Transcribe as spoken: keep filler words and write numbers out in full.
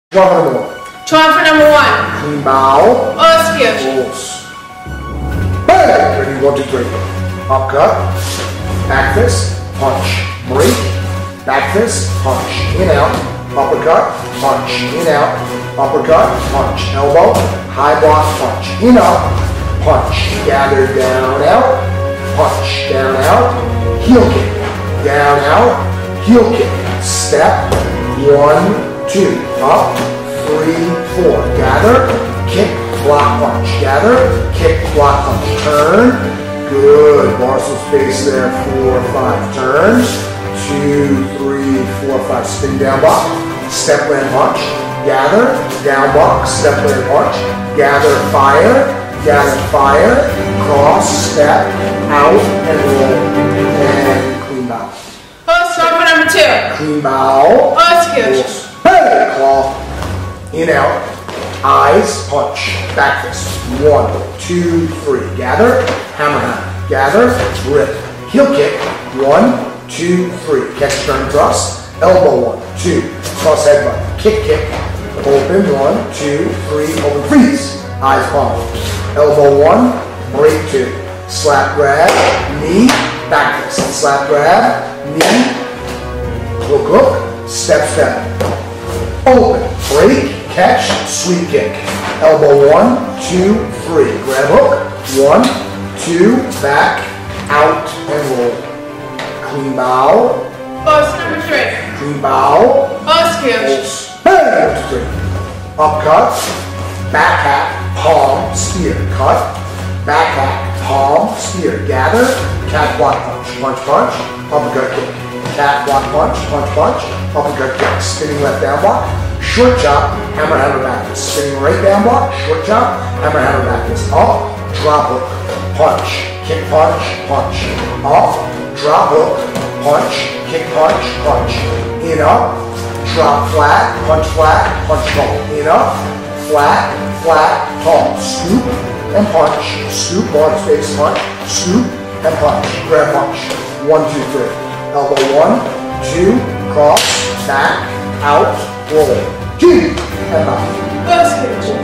Trial for number one. Trial for number one. Clean bow. Oscar. Rolls. Bang! Ready, one, two, three. Upcut. Back fist. Punch. Break. Back fist. Punch. In, out. Uppercut. Punch. In, out. Uppercut. Punch. Elbow. High block. Punch. In, up. Punch. Gather down, out. Punch. Down, out. Heel kick. Down, out. Heel kick. Step. One. Two, up, three, four, gather, kick, block, punch, gather, kick, block, punch, turn, good, bar some space there, four, five, turns, two, three, four, five, spin down block, step land punch, gather, down block, step land punch, gather, fire, gather, fire, cross, step, out, and roll, and clean bow. Post trial for number two. Clean bow. Oscar. Hey, claw, in, out, eyes, punch, back fist, one, two, three, gather, hammer hand, gather, rip, heel kick, one, two, three, catch, turn, thrust, elbow, one, two, cross headbutt, kick, kick, open, one, two, three, open, freeze, eyes, palm, elbow, one, break, two, slap, grab, knee, back fist, slap, grab, knee, hook, hook, step, step, open, break, catch, sweep kick. Elbow one, two, three. Grab hook, one, two, back, out, and roll. Clean bow. Post number three. Clean bow. Oscar. Hey, one, two, three. Upcut, back hack, palm, spear. Cut, back hack, palm, spear. Gather, cat block punch. Punch, punch, uppercut kick. Cat block punch, punch, punch, uppercut kick, spinning left down block, short chop, hammer, hammer, back fist, spinning right down block, short chop, hammer, hammer, back fist, up, drop hook, punch, kick, punch, punch, up, drop hook, punch, kick, punch, punch, in, up, drop flat, punch flat, punch tall, in, up, flat, flat, tall, scoop and punch, scoop, bar space, punch, scoop and punch, grab punch, one, two, three. Elbow one, two, cross, back, out, roll. Two, and back. Oscar.